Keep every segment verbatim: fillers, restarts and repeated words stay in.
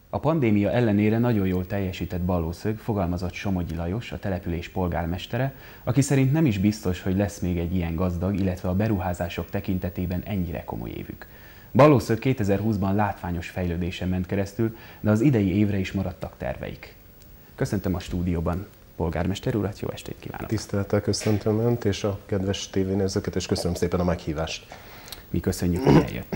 A pandémia ellenére nagyon jól teljesített Ballószög, fogalmazott Somogyi Lajos, a település polgármestere, aki szerint nem is biztos, hogy lesz még egy ilyen gazdag, illetve a beruházások tekintetében ennyire komoly évük. Ballószög kétezer-húszban látványos fejlődésen ment keresztül, de az idei évre is maradtak terveik. Köszöntöm a stúdióban polgármester urat, jó estét kívánok! Tisztelettel köszöntöm Önt és a kedves tévénézőket, és köszönöm szépen a meghívást. Mi köszönjük, hogy eljött.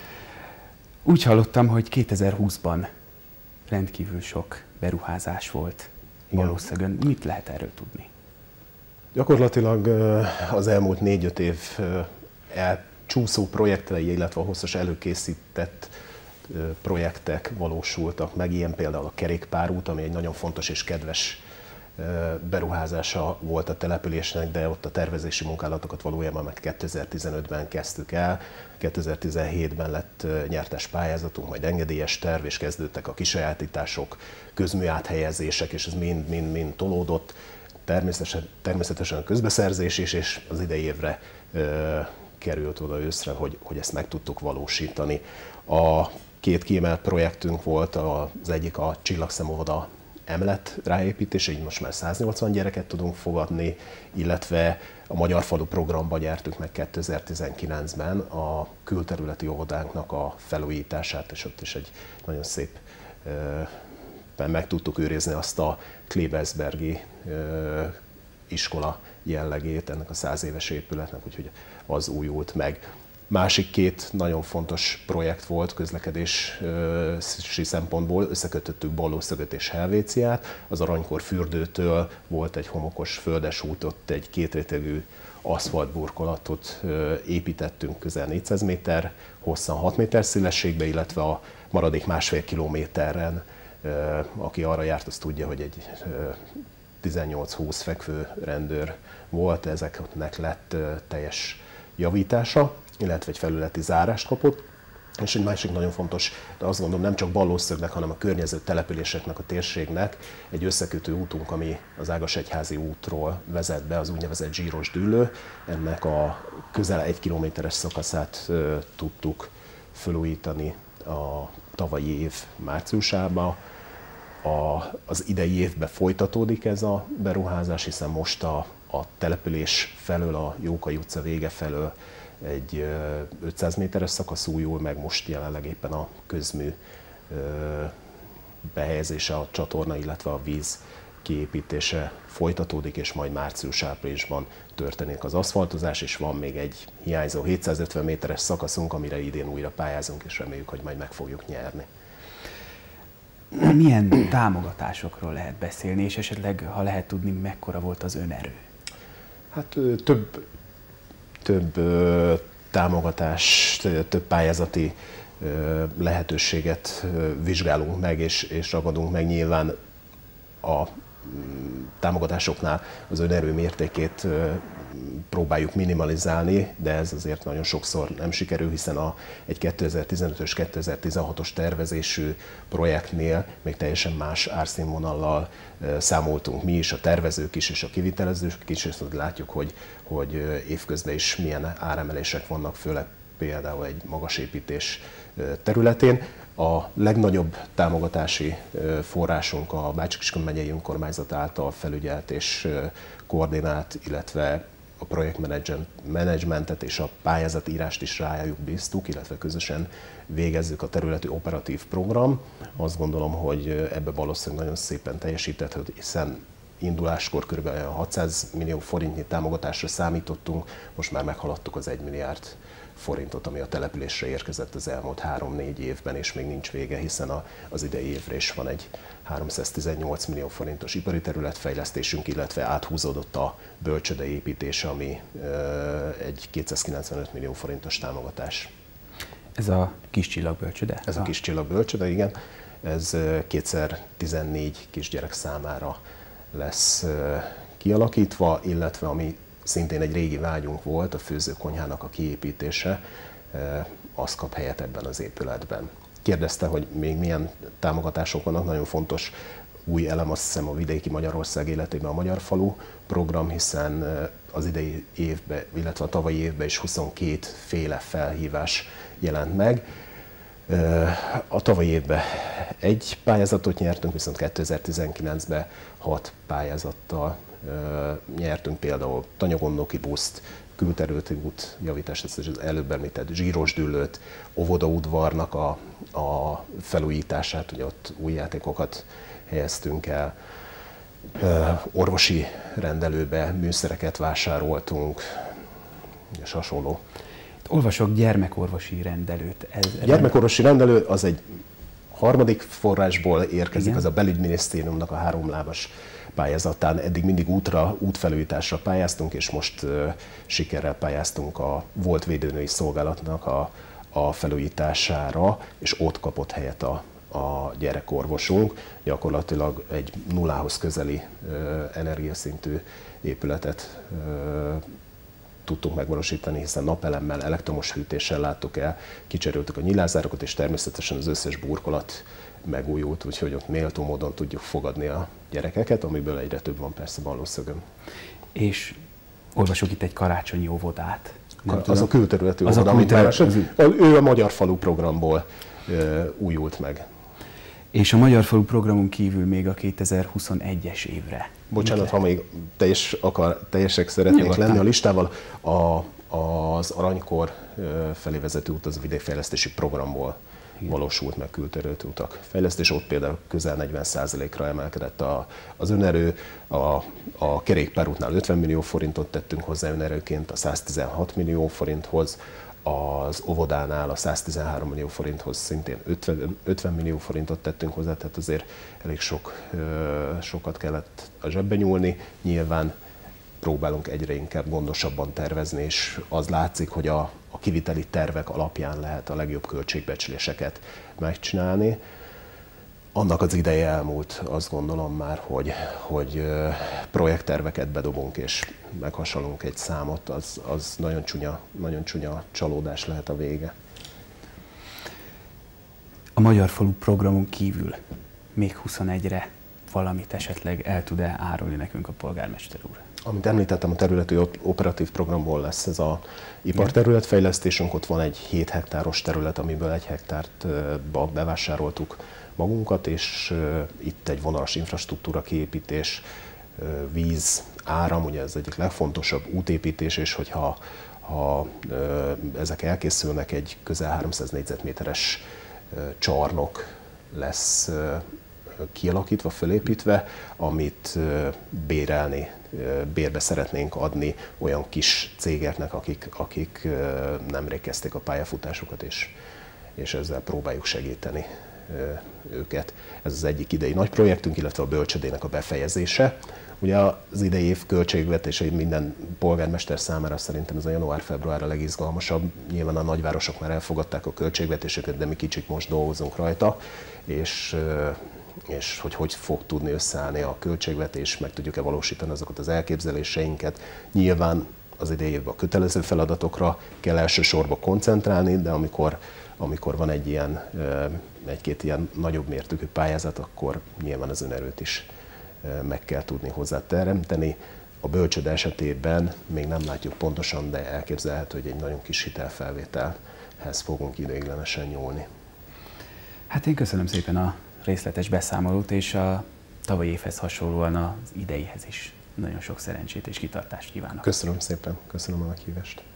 Úgy hallottam, hogy kétezer-húszban rendkívül sok beruházás volt Ballószögön. Mit lehet erről tudni? Gyakorlatilag az elmúlt négy-öt év elcsúszó projektjei, illetve a hosszas előkészített projektek valósultak meg. Ilyen például a kerékpárút, ami egy nagyon fontos és kedves beruházása volt a településnek, de ott a tervezési munkálatokat valójában meg kétezer-tizenötben kezdtük el. kétezer-tizenhétben lett nyertes pályázatunk, majd engedélyes terv, és kezdődtek a kisajátítások, közmű áthelyezések, és ez mind-mind-mind tolódott. Természetesen, természetesen a közbeszerzés is, és az idei évre ö, került oda őszre, hogy, hogy ezt meg tudtuk valósítani. A két kiemelt projektünk volt, az egyik a Csillagszem óvoda emlet ráépítése, így most már száznyolcvan gyereket tudunk fogadni, illetve a Magyar Falu programba gyártuk meg kétezer-tizenkilencben a külterületi óvodánknak a felújítását, és ott is egy nagyon szép meg tudtuk őrizni azt a Klebersbergi iskola jellegét ennek a száz éves épületnek, úgyhogy az újult meg. Másik két nagyon fontos projekt volt közlekedési szempontból, összekötöttük Ballószögöt és Helvéciát. Az Aranykor fürdőtől volt egy homokos földes út, ott egy kétrétegű aszfaltburkolatot építettünk közel négyszáz méter, hosszan hat méter szélességbe, illetve a maradék másfél kilométeren, aki arra járt, az tudja, hogy egy tizennyolc-húsz fekvő rendőr volt, ezeknek lett teljes javítása, illetve egy felületi zárást kapott. És egy másik nagyon fontos, de azt gondolom nem csak Ballószögnek, hanem a környező településeknek, a térségnek egy összekötő útunk, ami az Ágasegyházi útról vezet be, az úgynevezett zsíros dűlő. Ennek a közel egy kilométeres szakaszát uh, tudtuk felújítani a tavalyi év márciusában. A, az idei évben folytatódik ez a beruházás, hiszen most a, a település felől, a Jókai utca vége felől egy ötszáz méteres szakasz újul, meg most jelenleg éppen a közmű behelyezése, a csatorna, illetve a víz kiépítése folytatódik, és majd március-áprilisban történik az aszfaltozás, és van még egy hiányzó hétszázötven méteres szakaszunk, amire idén újra pályázunk, és reméljük, hogy majd meg fogjuk nyerni. Milyen támogatásokról lehet beszélni, és esetleg, ha lehet tudni, mekkora volt az önerő? Hát több, több támogatást, több pályázati lehetőséget vizsgálunk meg, és, és ragadunk meg. Nyilván a támogatásoknál az önerő mértékét próbáljuk minimalizálni, de ez azért nagyon sokszor nem sikerül, hiszen a, egy kétezer-tizenötös kétezer-tizenhatos tervezésű projektnél még teljesen más árszínvonallal számoltunk mi is, a tervezők is és a kivitelezők is, és látjuk, hogy, hogy évközben is milyen áremelések vannak, főleg például egy magasépítés területén. A legnagyobb támogatási forrásunk a Bács-Kiskun megyei önkormányzat által felügyelt és koordinált, illetve a projektmenedzsmentet és a pályázatírást is rájuk bíztuk, illetve közösen végezzük a területi operatív program. Azt gondolom, hogy ebbe Ballószög nagyon szépen teljesített, hiszen induláskor kb. hatszáz millió forintnyi támogatásra számítottunk, most már meghaladtuk az egy milliárd forintot, ami a településre érkezett az elmúlt három-négy évben, és még nincs vége, hiszen a, az idei évre is van egy háromszáztizennyolc millió forintos ipari területfejlesztésünk, illetve áthúzódott a bölcsőde építése, ami e, egy kétszázkilencvenöt millió forintos támogatás. Ez a Kiscsillag bölcsőde? Ez a Kiscsillag bölcsőde, igen. Ez kétezer-tizennégy kisgyerek számára lesz kialakítva, illetve ami szintén egy régi vágyunk volt, a főzőkonyhának a kiépítése, az kap helyet ebben az épületben. Kérdezte, hogy még milyen támogatások vannak, nagyon fontos új elem, azt hiszem, a vidéki Magyarország életében a Magyar Falu program, hiszen az idei évben, illetve a tavalyi évben is huszonkét féle felhívás jelent meg. A tavalyi évben egy pályázatot nyertünk, viszont kétezer-tizenkilencben hat pályázattal nyertünk, például tanyagondnoki buszt, külterületi út javítást, ezt az előbb említett zsíros dűlőt, óvodaudvarnak a, a felújítását, ugye ott új játékokat helyeztünk el, orvosi rendelőbe műszereket vásároltunk, és hasonló. Olvasok gyermekorvosi rendelőt. Ez gyermekorvosi rendelő az egy harmadik forrásból érkezik, igen. Az a belügyminisztériumnak a háromlábas pályázatán. Eddig mindig útra, útfelújításra pályáztunk, és most uh, sikerrel pályáztunk a volt védőnői szolgálatnak a, a felújítására, és ott kapott helyet a, a gyerekorvosunk. Gyakorlatilag egy nullához közeli uh, energiaszintű épületet uh, tudtunk megvalósítani, hiszen napelemmel, elektromos hűtéssel láttuk el, kicseréltük a nyilázárokat, és természetesen az összes burkolat megújult, úgyhogy ott méltó módon tudjuk fogadni a gyerekeket, amiből egyre több van persze Ballószögön. És olvasok itt egy karácsonyi óvodát. Nem az tudom. A külterületi óvoda, amit külterület, ő a Magyar Falu programból ö, újult meg. És a Magyar Falu programon kívül még a kétezer-huszonegyes évre. Bocsánat, ha még teljes akar, teljesek szeretnénk Nyugodtan. lenni a listával, a, az Aranykor felé vezető út az a vidékfejlesztési programból igen. valósult meg külterületi utak fejlesztés, ott például közel negyven százalékra emelkedett a, az önerő, a, a kerékpárútnál ötven millió forintot tettünk hozzá önerőként a száztizenhat millió forinthoz, az óvodánál a száztizenhárom millió forinthoz szintén ötven, ötven millió forintot tettünk hozzá, tehát azért elég sok, sokat kellett a zsebbe nyúlni. Nyilván próbálunk egyre inkább gondosabban tervezni, és az látszik, hogy a, a kiviteli tervek alapján lehet a legjobb költségbecsléseket megcsinálni. Annak az ideje elmúlt, azt gondolom már, hogy, hogy projektterveket bedobunk és meghasalunk egy számot, az, az nagyon csúnya, nagyon csúnya csalódás lehet a vége. A Magyar Falu programon kívül még huszonegyre valamit esetleg el tud-e árulni nekünk a polgármester úr? Amit említettem, a területi operatív programból lesz ez a iparterületfejlesztésünk, ott van egy hét hektáros terület, amiből egy hektárt bevásároltuk magunkat, és itt egy vonalas infrastruktúra kiépítés, víz, áram, ugye ez egyik legfontosabb útépítés, és hogyha ha ezek elkészülnek, egy közel háromszáz négyzetméteres csarnok lesz kialakítva, fölépítve, amit bérelni, bérbe szeretnénk adni olyan kis cégeknek, akik, akik nemrég kezdték a pályafutásukat, és, és ezzel próbáljuk segíteni őket. Ez az egyik idei nagy projektünk, illetve a bölcsödének a befejezése. Ugye az idei év költségvetése minden polgármester számára szerintem ez a január-február a legizgalmasabb. Nyilván a nagyvárosok már elfogadták a költségvetéseket, de mi kicsit most dolgozunk rajta, és, és hogy hogy fog tudni összeállni a költségvetés, meg tudjuk-e valósítani azokat az elképzeléseinket. Nyilván az idei évben a kötelező feladatokra kell elsősorban koncentrálni, de amikor, amikor van egy ilyen, egy-két ilyen nagyobb mértékű pályázat, akkor nyilván az önerőt is meg kell tudni hozzá teremteni. A bölcsőde esetében még nem látjuk pontosan, de elképzelhető, hogy egy nagyon kis hitelfelvételhez fogunk ideiglenesen nyúlni. Hát én köszönöm szépen a részletes beszámolót, és a tavalyi évhez hasonlóan az ideihez is nagyon sok szerencsét és kitartást kívánok. Köszönöm szépen, köszönöm a meghívást.